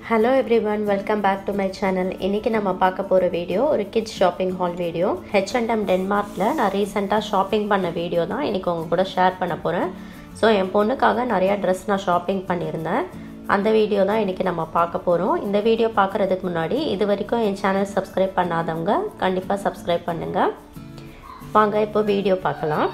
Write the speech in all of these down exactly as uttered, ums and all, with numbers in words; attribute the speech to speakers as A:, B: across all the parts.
A: Hello everyone, welcome back to my channel. இன்னைக்கு நம்ம பார்க்க போற வீடியோ ஒரு kids shopping haul video. H M டென்மார்க்ல நான் ரீசன்ட்டா ஷாப்பிங் பண்ண வீடியோ தான் இன்னைக்கு உங்க கூட ஷேர் பண்ண போறேன். சோ என் பொண்ணுக்காக நிறைய Dress நான் ஷாப்பிங் பண்ணியிருந்தேன். அந்த வீடியோ தான் இன்னைக்கு நம்ம பார்க்க போறோம். இந்த வீடியோ பார்க்கிறதுக்கு முன்னாடி இதுவரைக்கும் என் சேனல் Subscribe பண்ணாதவங்க கண்டிப்பா Subscribe பண்ணுங்க. வாங்க இப்போ வீடியோ பார்க்கலாம்.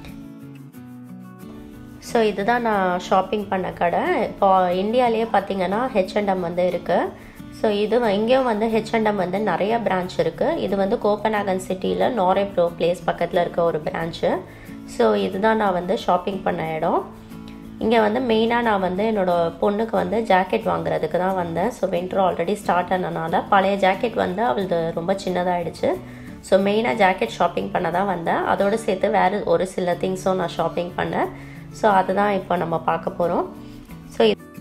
A: So இதுதான் நான் ஷாப்பிங் பண்ண கடை. இப்போ இந்தியாலயே பாத்தீங்கன்னா H M வந்து இருக்கு. சோ இது இங்கேயும் வந்து H M வந்து நிறைய பிரான்ச் இருக்கு. இது வந்து கோபன்ஹாகன் சிட்டில நாரேப்ரோ பிளேஸ் பக்கத்துல இருக்க ஒரு பிரான்ச். சோ இதுதான் நான் வந்து ஷாப்பிங் பண்ண இடம். இங்க வந்து மெயினா நான் வந்து என்னோட பொண்ணுக்கு வந்து ஜாக்கெட் வாங்குறதுக்கு தான் வந்தேன். சோ வின்டர் ஆல்ரெடி ஸ்டார்ட் ஆனனால பழைய ஜாக்கெட் வந்து அவளுது ரொம்ப சின்னதாயிடுச்சு. சோ மெயினா ஜாக்கெட் ஷாப்பிங் பண்ண தான் வந்தேன். அதோட சேர்த்து வேற ஒரு சில திங்ஸும் நான் ஷாப்பிங் பண்ணேன். So அதுதான் இப்போ நம்ம பார்க்க போறோம். சோ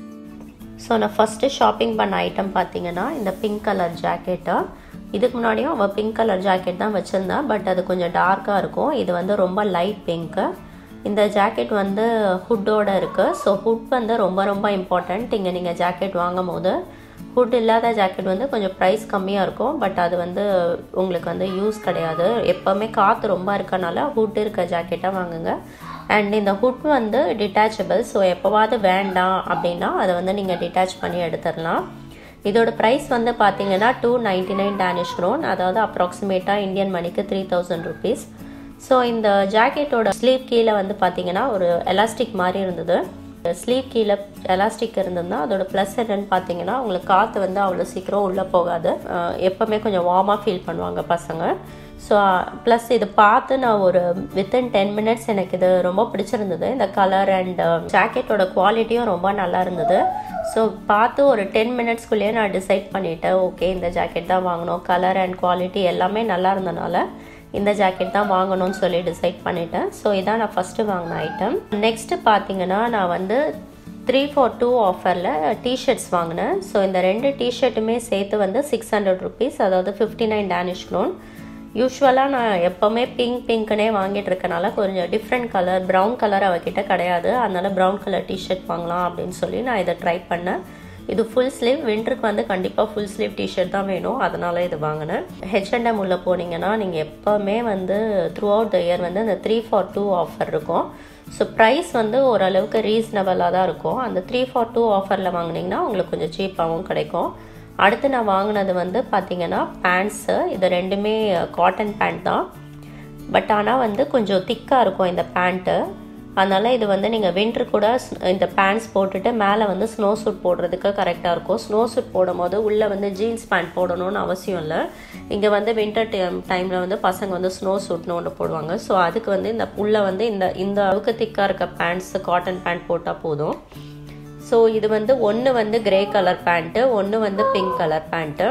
A: சோ நான் ஃபர்ஸ்ட் ஷாப்பிங் பண்ண ஐட்டம் பாத்தீங்கன்னா இந்த பிங்க் கலர் ஜாக்கெட். இதுக்கு முன்னாடியும் அவ பிங்க் கலர் ஜாக்கெட் தான் வச்சிருந்தா, பட் அது கொஞ்சம் டார்க்கா இருக்கும். இது வந்து ரொம்ப லைட் பிங்க். இந்த ஜாக்கெட் வந்து ஹுட்டோட இருக்கு. சோ ஹுட் வந்து ரொம்ப ரொம்ப இம்பார்ட்டன்ட். இங்க நீங்க ஜாக்கெட் வாங்கும்போது ஹுட் இல்லாத ஜாக்கெட் வந்து கொஞ்சம் பிரைஸ் கம்மியா இருக்கும், பட் அது வந்து உங்களுக்கு வந்து யூஸ் கிடையாது. எப்பவுமே காத்து ரொம்ப இருக்கனால ஹுட் இருக்க ஜாக்கெட்டா வாங்குங்க. And இந்த ஹுட் வந்து டிட்டாச்சபிள். ஸோ எப்போவாது வேண்டாம் அப்படின்னா அதை வந்து நீங்கள் டிட்டாச் பண்ணி எடுத்துடலாம். இதோட ப்ரைஸ் வந்து பார்த்தீங்கன்னா two ninety nine Danish krone, அதாவது அப்ராக்சிமேட்டாக இந்தியன் மணிக்கு த்ரீ தௌசண்ட் ருபீஸ். ஸோ இந்த ஜாக்கெட்டோட ஸ்லீவ் கீழே வந்து பார்த்தீங்கன்னா ஒரு எலாஸ்டிக் மாதிரி இருந்தது. ஸ்லீவ் கீழே எலாஸ்டிக் இருந்ததுன்னா அதோட ப்ளஸ் என்னன்னு பார்த்தீங்கன்னா உங்களுக்கு காற்று வந்து அவ்வளோ சீக்கிரம் உள்ளே போகாது. எப்போவுமே கொஞ்சம் வார்மாக ஃபீல் பண்ணுவாங்க பசங்க. ஸோ ப்ளஸ் இது பார்த்து நான் ஒரு வித்தின் டென் மினிட்ஸ் எனக்கு இது ரொம்ப பிடிச்சிருந்தது. இந்த கலர் அண்ட் ஜாக்கெட்டோட குவாலிட்டியும் ரொம்ப நல்லா இருந்தது. ஸோ பார்த்து ஒரு டென் மினிட்ஸ்குள்ளேயே நான் டிசைட் பண்ணிட்டேன், ஓகே இந்த ஜாக்கெட் தான் வாங்கணும். கலர் அண்ட் குவாலிட்டி எல்லாமே நல்லா இருந்தனால இந்த ஜாக்கெட் தான் வாங்கணும்னு சொல்லி டிசைட் பண்ணிட்டேன். ஸோ இதான் நான் ஃபஸ்ட்டு வாங்கின ஐட்டம். நெக்ஸ்ட்டு பார்த்தீங்கன்னா நான் வந்து த்ரீ ஃபார் டூ ஆஃபரில் டிஷர்ட்ஸ் வாங்கினேன். ஸோ இந்த ரெண்டு டிஷர்ட்டுமே சேர்த்து வந்து சிக்ஸ் ஹண்ட்ரட் ருபீஸ், அதாவது ஃபிஃப்டி நைன் டேனிஷ் க்ரோன். யூஸ்வலாக நான் எப்போவுமே பிங்க் பிங்க்னே வாங்கிட்டு இருக்கனால கொஞ்சம் டிஃப்ரெண்ட் கலர் ப்ரௌன் கலர் அவகிட்ட கிடையாது. அதனால ப்ரௌன் கலர் டிஷர்ட் வாங்கலாம் அப்படின்னு சொல்லி நான் இதை ட்ரை பண்ணேன். இது ஃபுல் ஸ்லீவ், வின்டருக்கு வந்து கண்டிப்பாக ஃபுல் ஸ்லீவ் டிஷர்ட் தான் வேணும், அதனால இது வாங்கினேன். H M உள்ள போனீங்கன்னா நீங்கள் எப்போவுமே வந்து த்ரூ அவுட் த இயர் வந்து அந்த த்ரீ ஃபார் டூ ஆஃபர் இருக்கும். ஸோ ப்ரைஸ் வந்து ஓரளவுக்கு ரீசனபிளாக தான் இருக்கும். அந்த த்ரீ ஃபார் டூ ஆஃபரில் வாங்கினீங்கன்னா உங்களுக்கு கொஞ்சம் சீப்பாகவும் கிடைக்கும். அடுத்து நான் வாங்கினது வந்து பார்த்தீங்கன்னா பேண்ட்ஸு. இது ரெண்டுமே காட்டன் பேண்ட் தான், பட் ஆனால் வந்து கொஞ்சம் திக்காக இருக்கும் இந்த பேண்ட்டு. அதனால் இது வந்து நீங்கள் வின்டர் கூட இந்த பேண்ட்ஸ் போட்டுட்டு மேலே வந்து ஸ்னோ சூட் போடுறதுக்கு கரெக்டாக இருக்கும். ஸ்னோ சூட் போடும் போது உள்ளே வந்து ஜீன்ஸ் பேண்ட் போடணும்னு அவசியம் இல்லை. இங்கே வந்து வின்டர் டைம் டைமில் வந்து பசங்க வந்து ஸ்னோ சூட்னு ஒன்று போடுவாங்க. ஸோ அதுக்கு வந்து இந்த உள்ளே வந்து இந்த இந்த அளவுக்கு திக்காக இருக்க பேண்ட்ஸ் காட்டன் பேண்ட் போட்டால் போதும். ஸோ இது வந்து ஒன்று வந்து கிரே கலர் பேண்ட்டு, ஒன்று வந்து pink colour pant.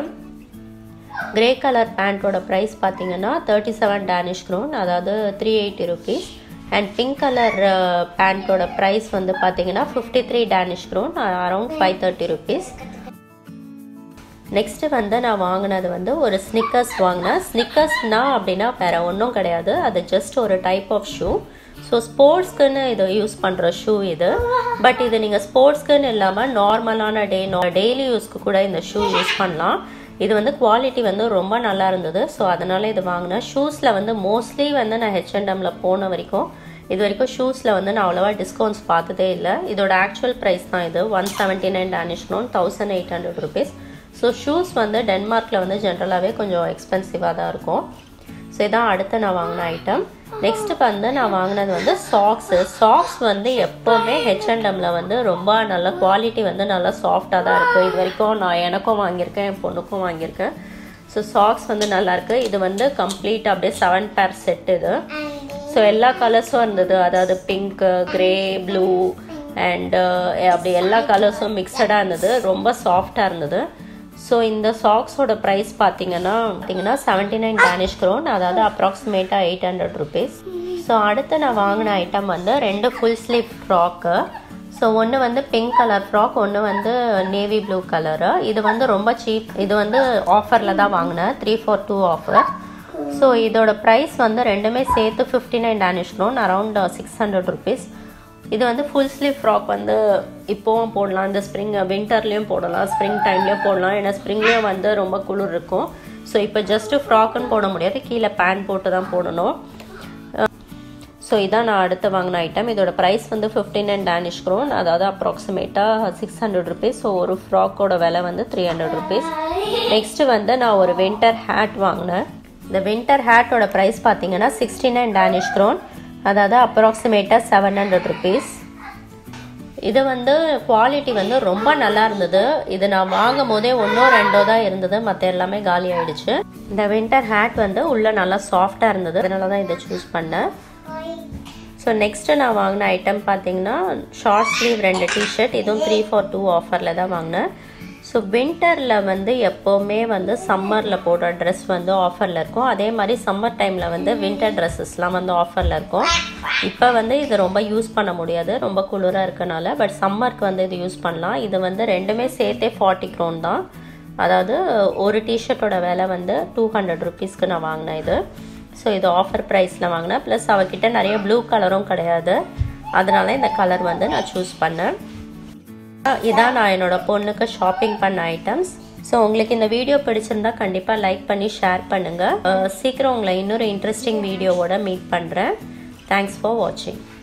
A: Grey colour பேண்ட்டோட ப்ரைஸ் பார்த்தீங்கன்னா தேர்ட்டி செவன் டேனிஷ் க்ரோன், அதாவது three eighty rupees. And pink colour பேண்ட்டோட ப்ரைஸ் வந்து பார்த்தீங்கன்னா fifty three Danish krone, around five thirty rupees. Next வந்து நான் வாங்கினது வந்து ஒரு ஸ்னிக்கர்ஸ் வாங்கினேன். ஸ்னிக்கர்ஸ்னா அப்படின்னா வேற ஒன்றும் கிடையாது, அது ஜஸ்ட் ஒரு டைப் ஆஃப் ஷூ. ஸோ ஸ்போர்ட்ஸ்க்குன்னு இதை யூஸ் பண்ணுற ஷூ இது. பட் இது நீங்கள் ஸ்போர்ட்ஸ்க்குன்னு இல்லாமல் நார்மலான டே டெய்லி யூஸ்க்கு கூட இந்த ஷூ யூஸ் பண்ணலாம். இது வந்து குவாலிட்டி வந்து ரொம்ப நல்லா இருந்தது. ஸோ அதனால இது வாங்கினேன். ஷூஸில் வந்து மோஸ்ட்லி வந்து நான் H M போன வரைக்கும் இது வரைக்கும் ஷூஸில் வந்து நான் அவ்வளோவா டிஸ்கவுண்ட்ஸ் பார்த்ததே இல்லை. இதோட ஆக்சுவல் ப்ரைஸ் தான் இது one seventy nine Danish krone, thousand eight hundred rupees. So shoes வந்து டென்மார்க்கில் வந்து ஜென்ரலாகவே கொஞ்சம் எக்ஸ்பென்சிவாக தான் இருக்கும். ஸோ இதான் அடுத்து நான் வாங்கின ஐட்டம். நெக்ஸ்ட்டு வந்து நான் வாங்கினது வந்து சாக்ஸு. சாக்ஸ் வந்து எப்போவுமே H M வந்து ரொம்ப நல்ல குவாலிட்டி வந்து நல்லா சாஃப்டாக தான் இருக்குது. இது வரைக்கும் நான் எனக்கும் வாங்கியிருக்கேன், என் பொண்ணுக்கும் வாங்கியிருக்கேன். ஸோ சாக்ஸ் வந்து நல்லாயிருக்கு. இது வந்து கம்ப்ளீட் அப்படியே செவன் பேர் செட் இது. ஸோ எல்லா கலர்ஸும் இருந்தது, அதாவது பிங்க்கு, கிரே, ப்ளூ அண்டு அப்படி எல்லா கலர்ஸும் மிக்சடாக இருந்தது. ரொம்ப சாஃப்டாக இருந்தது. ஸோ இந்த சாக்ஸோட ப்ரைஸ் பார்த்தீங்கன்னா பார்த்தீங்கன்னா செவன்ட்டி நைன் டேனிஷ் க்ரோன், அதாவது அப்ராக்சிமேட்டாக எயிட் ஹண்ட்ரட் ருபீஸ். ஸோ அடுத்து நான் வாங்கின ஐட்டம் வந்து ரெண்டு ஃபுல் ஸ்லீவ் ஃப்ராக்கு. ஸோ ஒன்று வந்து பிங்க் கலர் ஃப்ராக், ஒன்று வந்து நேவி ப்ளூ கலரு. இது வந்து ரொம்ப சீப். இது வந்து ஆஃபரில் தான் வாங்கினேன், three for two offer. So இதோட ப்ரைஸ் வந்து ரெண்டுமே சேர்த்து fifty nine Danish krone, around six hundred rupees. இது வந்து ஃபுல் ஸ்லீவ் ஃப்ராக் வந்து இப்போவும் போடலாம், இந்த ஸ்ப்ரிங் வின்டர்லேயும் போடலாம், ஸ்ப்ரிங் டைம்லேயும் போடலாம். ஏன்னா ஸ்ப்ரிங்லேயும் வந்து ரொம்ப குளிர் இருக்கும். ஸோ இப்போ ஜஸ்ட்டு ஃப்ராக்குன்னு போட முடியாது, கீழே பேண்ட் போட்டு தான் போடணும். ஸோ இதான் நான் அடுத்து வாங்கின ஐட்டம். இதோட ப்ரைஸ் வந்து ஃபிஃப்டி நைன் டேனிஷ் க்ரோன், அதாவது அப்ராக்சிமேட்டாக சிக்ஸ் ஹண்ட்ரட் ருபீஸ். ஸோ ஒரு ஃப்ராக்கோட விலை வந்து த்ரீ ஹண்ட்ரட் ருபீஸ். நெக்ஸ்ட்டு வந்து நான் ஒரு வின்டர் ஹேட் வாங்கினேன். இந்த வின்டர் ஹேட்டோட ப்ரைஸ் பார்த்தீங்கன்னா சிக்ஸ்டி நைன் டேனிஷ் க்ரோன், அதாவது அப்ராக்சிமேட்டாக செவன் ஹண்ட்ரட் ருபீஸ். இது வந்து குவாலிட்டி வந்து ரொம்ப நல்லா இருந்தது. இது நான் வாங்கும் போதே ஒன்றோ ரெண்டோ தான் இருந்தது, மற்ற எல்லாமே காலி ஆகிடுச்சு. இந்த வின்டர் ஹேட் வந்து உள்ளே நல்லா சாஃப்டாக இருந்தது, அதனால தான் இதை சூஸ் பண்ணேன். ஸோ நெக்ஸ்ட்டு நான் வாங்கின ஐட்டம் பார்த்தீங்கன்னா ஷார்ட் ஸ்லீவ் ரெண்டு டிஷர்ட். இதுவும் த்ரீ ஃபார் டூ ஆஃபரில் தான் வாங்கினேன். ஸோ வின்டரில் வந்து எப்போவுமே வந்து சம்மரில் போடுற ட்ரெஸ் வந்து ஆஃபரில் இருக்கும். அதே மாதிரி சம்மர் டைமில் வந்து வின்டர் ட்ரெஸ்ஸஸ்லாம் வந்து ஆஃபரில் இருக்கும். இப்போ வந்து இது ரொம்ப யூஸ் பண்ண முடியாது, ரொம்ப குளிராக இருக்கனால. பட் சம்மருக்கு வந்து இது யூஸ் பண்ணலாம். இது வந்து ரெண்டுமே சேர்த்தே ஃபார்ட்டி க்ரோன் தான், அதாவது ஒரு டிஷர்ட்டோட விலை வந்து டூ ஹண்ட்ரட் ருபீஸ்க்கு நான் வாங்கினேன் இது. ஸோ இது ஆஃபர் ப்ரைஸில் வாங்கினேன். ப்ளஸ் அவகிட்ட நிறைய ப்ளூ கலரும் கிடையாது, அதனால இந்த கலர் வந்து நான் சூஸ் பண்ணேன். இதான் நான் என்னோட பொண்ணுக்கு ஷாப்பிங் பண்ண ஐட்டம்ஸ். ஸோ உங்களுக்கு இந்த வீடியோ பிடிச்சிருந்தா கண்டிப்பாக லைக் பண்ணி ஷேர் பண்ணுங்கள். சீக்கிரம் உங்களை இன்னொரு இன்ட்ரெஸ்டிங் வீடியோவோட மீட் பண்ணுறேன். தேங்க்ஸ் ஃபார் வாட்சிங்.